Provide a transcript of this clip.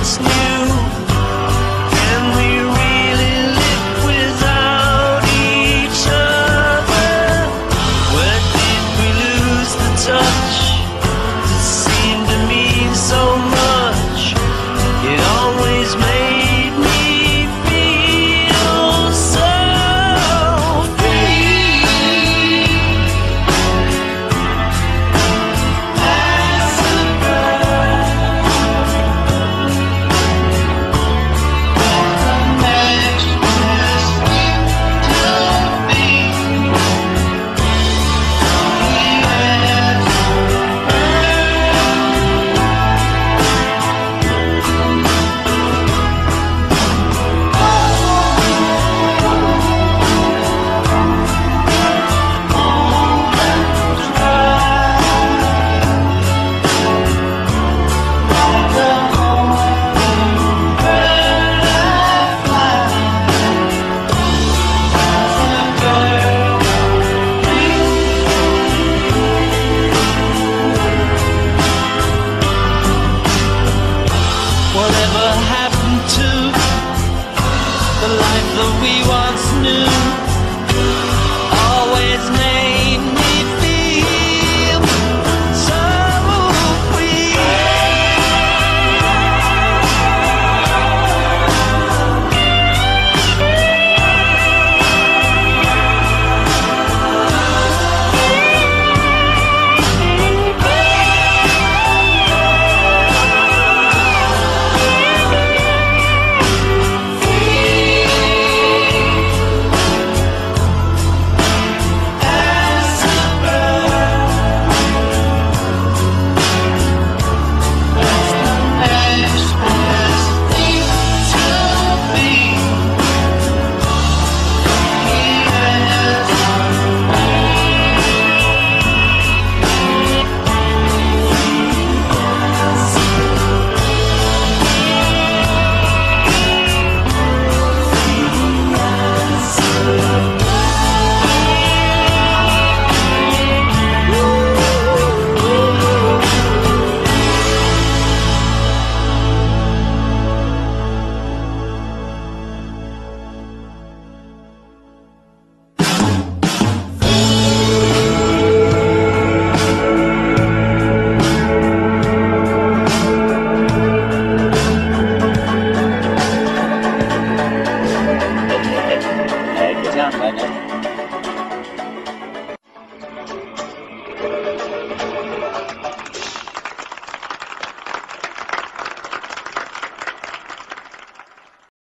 once knew. Can we really live without each other? Where did we lose the touch that seemed to mean so much? It always made me feel so free. As a bird, the next to be. Whatever happened to the life that we once knew? Always made me feel so free. Jangan banyak.